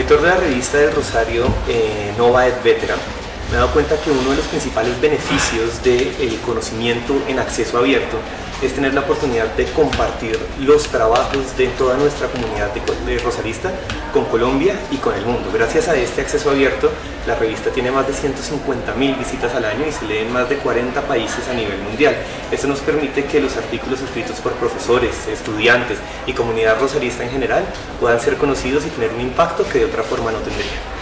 director de la revista del Rosario, Nova et Veteran, me he dado cuenta que uno de los principales beneficios del conocimiento en acceso abierto es tener la oportunidad de compartir los trabajos de toda nuestra comunidad de rosarista con Colombia y con el mundo. Gracias a este acceso abierto, la revista tiene más de 150.000 visitas al año y se lee en más de 40 países a nivel mundial. Esto nos permite que los artículos escritos por profesores, estudiantes y comunidad rosarista en general puedan ser conocidos y tener un impacto que de otra forma no tendrían.